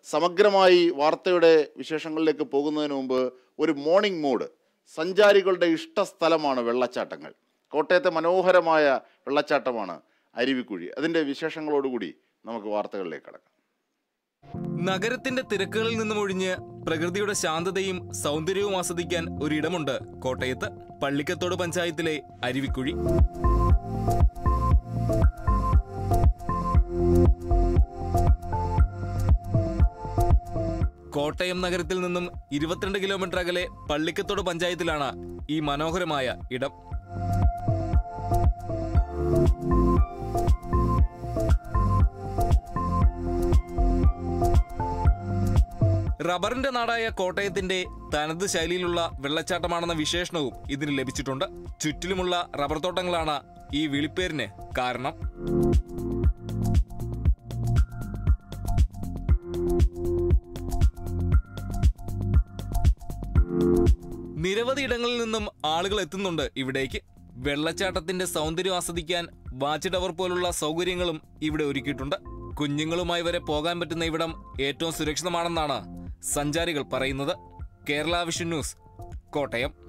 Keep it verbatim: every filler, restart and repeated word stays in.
സമഗ്രമായി വാർത്തയുടെ വിശേഷങ്ങളിലേക്ക് പോകുന്നതിന് മുമ്പ് ഒരു മോർണിംഗ് മൂഡ്. സഞ്ചാരികളുടെ ഇഷ്ടസ്ഥലമാണ് വെള്ളച്ചാട്ടങ്ങൾ. കോട്ടയത്തെ മനോഹരമായ വെള്ളച്ചാട്ടമാണ് അരുവിക്കുഴി. അതിൻ്റെ വിശേഷങ്ങളോടുകൂടി നമുക്ക് വാർത്തകളിലേക്ക് കടക്കാം. നഗരത്തിന്റെ തിരക്കുകളിൽ നിന്നും ഒഴിഞ്ഞ് പ്രകൃതിയുടെ ശാന്തതയും സൗന്ദര്യവും ആസ്വദിക്കാൻ ഒരിടമുണ്ട് കോട്ടയത്ത്. പള്ളിക്കത്തോട് പഞ്ചായത്തിലെ അരുവിക്കുഴി. കോട്ടയം നഗരത്തിൽ നിന്നും ഇരുപത്തിരണ്ട് കിലോമീറ്റർ അകലെ പള്ളിക്കത്തോട് പഞ്ചായത്തിലാണ് ഈ മനോഹരമായ ഇടം. റബ്ബറിന്റെ നാടായ കോട്ടയത്തിന്റെ തനത് ശൈലിയിലുള്ള വെള്ളച്ചാട്ടമാണെന്ന വിശേഷണവും ഇതിന് ലഭിച്ചിട്ടുണ്ട്. ചുറ്റിലുമുള്ള റബ്ബർ തോട്ടങ്ങളാണ് ഈ വിളിപ്പേരിന് കാരണം. നിരവധി ഇടങ്ങളിൽ നിന്നും ആളുകൾ എത്തുന്നുണ്ട് ഇവിടേക്ക്. വെള്ളച്ചാട്ടത്തിന്റെ സൗന്ദര്യം ആസ്വദിക്കാൻ വാച്ച് ടവർ പോലുള്ള സൗകര്യങ്ങളും ഇവിടെ ഒരുക്കിയിട്ടുണ്ട്. കുഞ്ഞുങ്ങളുമായി വരെ പോകാൻ പറ്റുന്ന ഇവിടം ഏറ്റവും സുരക്ഷിതമാണെന്നാണ് സഞ്ചാരികൾ പറയുന്നത്. Kerala vision news, Kottayam.